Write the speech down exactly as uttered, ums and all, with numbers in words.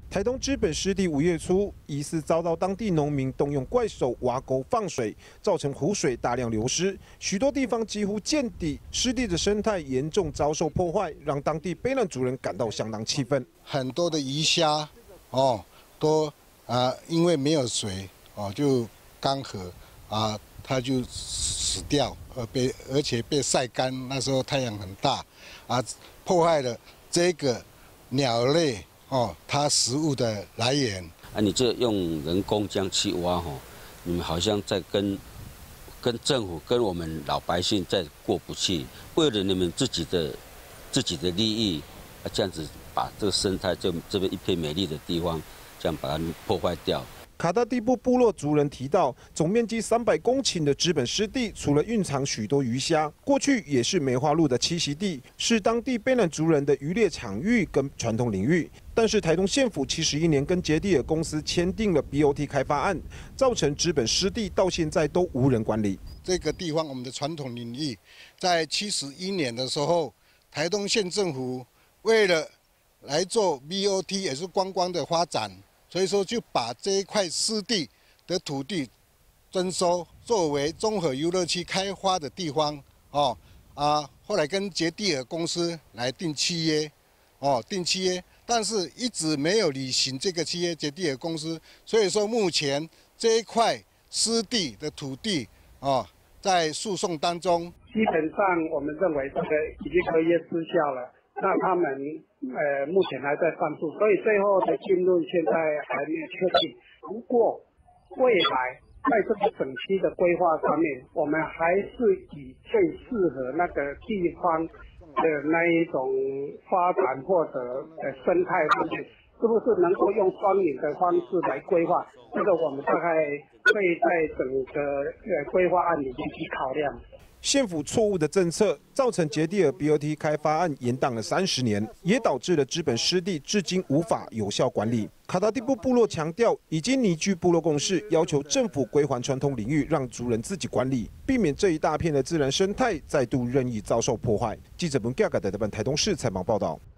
台东知本湿地五月初疑似遭到当地农民动用怪手挖沟放水，造成湖水大量流失，许多地方几乎见底，湿地的生态严重遭受破坏，让当地卑南族人感到相当气愤。很多的鱼虾哦，都啊、呃、因为没有水哦就干涸啊，它就死掉，而被而且被晒干，那时候太阳很大啊，破坏了这个鸟类。 哦，它食物的来源啊，你这用人工这样去挖哈，你们好像在跟跟政府、跟我们老百姓在过不去，为了你们自己的自己的利益，啊，这样子把这个生态这这边一片美丽的地方，这样把它破坏掉。 卡达地部部落族人提到，总面积三百公顷的知本湿地，除了蕴藏许多鱼虾，过去也是梅花鹿的栖息地，是当地卑南族人的渔猎场域跟传统领域。但是台东县府七十一年跟杰地尔公司签订了 B O T 开发案，造成知本湿地到现在都无人管理。这个地方我们的传统领域，在七十一年的时候，台东县政府为了来做 B O T 也是观光的发展。 所以说，就把这一块湿地的土地征收，作为综合游乐区开发的地方哦啊。后来跟杰地尔公司来订契约，哦订契约，但是一直没有履行这个契约，杰地尔公司。所以说，目前这一块湿地的土地哦，在诉讼当中。 基本上，我们认为这个已经合约失效了。 那他们呃目前还在上诉，所以最后的进论现在还没有确定。不过未来在这个整区的规划上面，我们还是以最适合那个地方的那一种发展或者呃生态方面，是不是能够用双赢的方式来规划？这个我们大概会在整个呃规划案里面去考量。 县府错误的政策，造成杰地尔 B O T 开发案延宕了三十年，也导致了知本湿地至今无法有效管理。卡达地部部落强调，已经拟具部落共识，要求政府归还传统领域，让族人自己管理，避免这一大片的自然生态再度任意遭受破坏。记者文嘉的台北台东市采访报道。